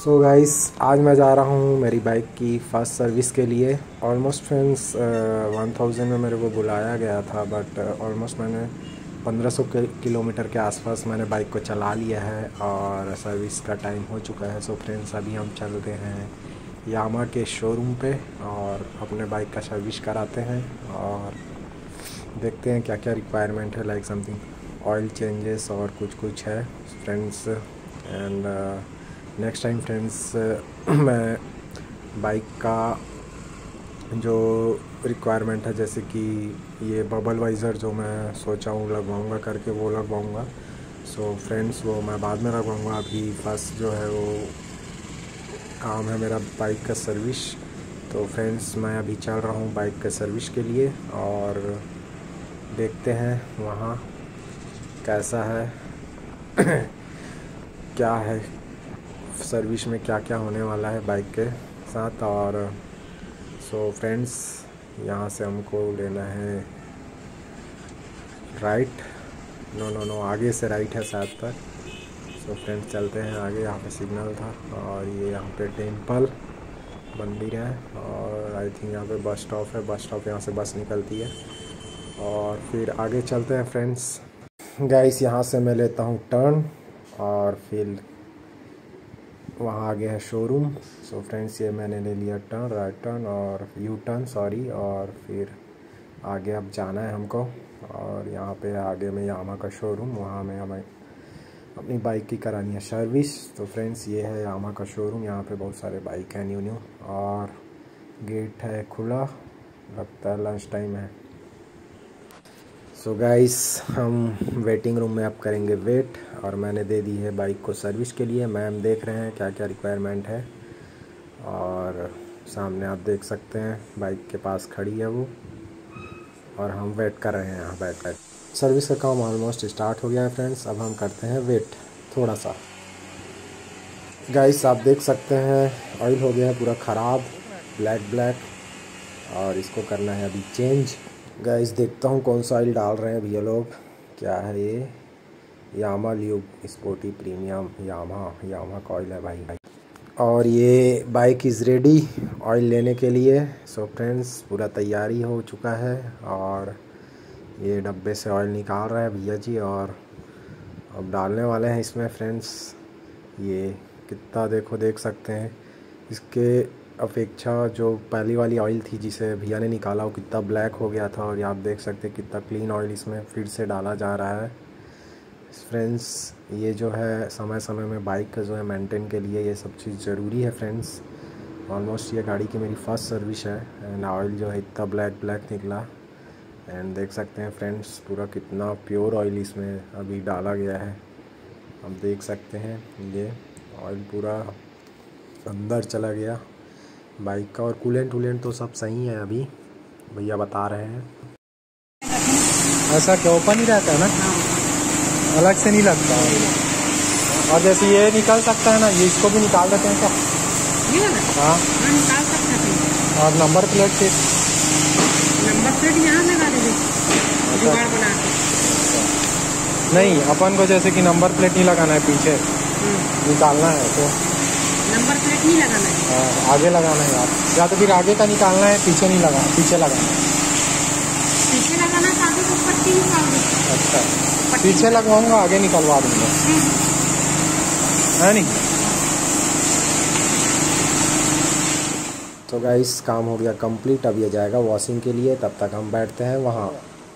So guys, आज मैं जा रहा हूँ मेरी बाइक की फ़ास्ट सर्विस के लिए। ऑलमोस्ट फ्रेंड्स 1000 में मेरे को बुलाया गया था, बट ऑलमोस्ट मैंने 1500 किलोमीटर के आसपास मैंने बाइक को चला लिया है और सर्विस का टाइम हो चुका है। सो फ्रेंड्स, अभी हम चलते हैं यामा के शोरूम पे और अपने बाइक का सर्विस कराते हैं और देखते हैं क्या क्या रिक्वायरमेंट है, लाइक समथिंग ऑयल चेंजेस और कुछ है friends. And next time friends मैं बाइक का जो रिक्वायरमेंट है, जैसे कि ये बबल वाइज़र जो मैं सोचा हूँ लगवाऊँगा करके, वो लगवाऊँगा। सो फ्रेंड्स, वो मैं बाद में लगवाऊँगा। अभी फर्स्ट जो है वो काम है मेरा बाइक का सर्विस। तो फ्रेंड्स, मैं अभी चल रहा हूँ बाइक का सर्विस के लिए और देखते हैं वहाँ कैसा है क्या है सर्विस में, क्या क्या होने वाला है बाइक के साथ। और सो फ्रेंड्स, यहाँ से हमको लेना है राइट, नो आगे से राइट है शायद तक। सो फ्रेंड्स, चलते हैं आगे। यहाँ पे सिग्नल था और ये यहाँ पे टेम्पल मंदिर है और आई थिंक यहाँ पे बस स्टॉप है। बस स्टॉप यहाँ से बस निकलती है और फिर आगे चलते हैं फ्रेंड्स। गाइस, यहाँ से मैं लेता हूँ टर्न और फिर वहाँ आगे है शोरूम। सो फ्रेंड्स, ये मैंने ले लिया टर्न, राइट टर्न और यू टर्न सॉरी, और फिर आगे अब जाना है हमको। और यहाँ पे आगे में यामा का शोरूम, वहाँ में हमें अपनी बाइक की करानी है सर्विस। तो फ्रेंड्स, ये है यामा का शोरूम। यहाँ पे बहुत सारे बाइक हैं न्यू और गेट है खुला, लगता है लंच टाइम है। सो गाइस, हम वेटिंग रूम में अब करेंगे वेट और मैंने दे दी है बाइक को सर्विस के लिए। मैम देख रहे हैं क्या क्या रिक्वायरमेंट है और सामने आप देख सकते हैं बाइक के पास खड़ी है वो, और हम वेट कर रहे हैं यहाँ बैठ कर। सर्विस का काम ऑलमोस्ट स्टार्ट हो गया है फ्रेंड्स। अब हम करते हैं वेट थोड़ा सा। गाइस, आप देख सकते हैं ऑयल हो गया है पूरा ख़राब, ब्लैक, और इसको करना है अभी चेंज। गाइस, देखता हूँ कौन सा ऑयल डाल रहे हैं भैया लोग। क्या है ये? Yamaha lube sporty premium Yamaha का ऑयल है भाई। और ये बाइक इज़ रेडी ऑयल लेने के लिए। सो फ्रेंड्स, पूरा तैयारी हो चुका है और ये डब्बे से ऑयल निकाल रहे हैं भैया जी और अब डालने वाले हैं इसमें फ्रेंड्स। ये कितना देख सकते हैं, इसके अपेक्षा जो पहली वाली ऑयल थी जिसे भैया ने निकाला वो कितना ब्लैक हो गया था, और ये आप देख सकते हैं कितना क्लीन ऑयल इसमें फिर से डाला जा रहा है फ्रेंड्स। ये जो है समय समय में बाइक का जो है मेंटेन के लिए ये सब चीज़ ज़रूरी है फ्रेंड्स। ऑलमोस्ट ये गाड़ी की मेरी फर्स्ट सर्विस है एंड ऑयल जो है इतना ब्लैक निकला। एंड देख सकते हैं फ्रेंड्स, पूरा कितना प्योर ऑयल इसमें अभी डाला गया है। हम देख सकते हैं ये ऑयल पूरा अंदर चला गया बाइक का, और कूलेंट तो सब सही है अभी भैया बता रहे हैं। ऐसा क्या ओपन ही रहता है ना, अलग से नहीं लगता है। और जैसे ये निकल सकता है ना, ये इसको भी निकाल देते हैं क्या? हाँ, निकाल सकते हैं। और नंबर प्लेट यहाँ लगा देंगे जुगाड़ बना के। नहीं, अपन को जैसे कि नंबर प्लेट नहीं लगाना है, पीछे निकालना है तो नंबर प्लेट नहीं लगाना है, आगे लगाना है या तो फिर आगे का निकालना है, पीछे नहीं लगाना, पीछे लगाना है। पीछे लगाना है तो आगे को पट्टी निकाल दो। अच्छा, पीछे लगवाऊंगा, आगे निकलवा दूंगा, है नहीं? तो गाइस, काम हो गया कंप्लीट। अब ये जाएगा वॉशिंग के लिए, तब तक हम बैठते हैं वहाँ।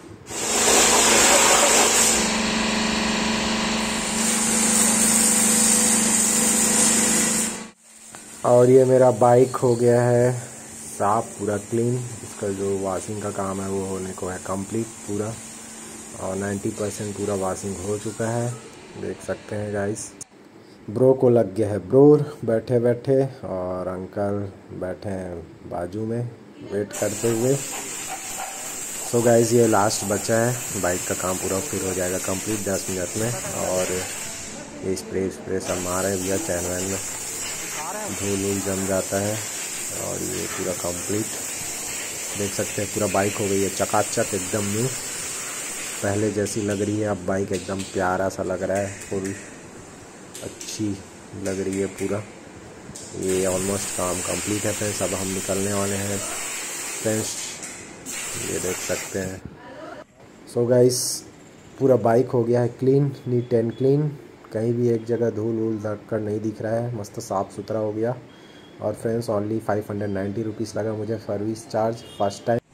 और ये मेरा बाइक हो गया है साफ, पूरा क्लीन। इसका जो वॉशिंग का काम है वो होने को है कंप्लीट पूरा, और 90% पूरा वॉशिंग हो चुका है। देख सकते हैं गाइस, ब्रो को लग गया है ब्रोर बैठे और अंकल बैठे हैं बाजू में वेट करते हुए। सो गाइस, ये लास्ट बचा है, बाइक का काम पूरा फिर हो जाएगा कंप्लीट 10 मिनट में। और ये स्प्रे सब मार रहे हैं भैया, चैन वैन में धूल जम जाता है। और ये पूरा कंप्लीट देख सकते हैं, पूरा बाइक हो गई है चकाचक एकदम न्यू, पहले जैसी लग रही है अब बाइक। एकदम प्यारा सा लग रहा है, फुल अच्छी लग रही है पूरा। ये ऑलमोस्ट काम कंप्लीट है फ्रेंड्स। अब हम निकलने वाले हैं फ्रेंड्स, ये देख सकते हैं। सो गाइस पूरा बाइक हो गया है क्लीन, नीट एंड क्लीन, कहीं भी एक जगह धूल वूल धक्कड़ नहीं दिख रहा है, मस्त साफ़ सुथरा हो गया। और फ्रेंड्स ओनली 590 रुपीज़ लगा मुझे सर्विस चार्ज फर्स्ट टाइम।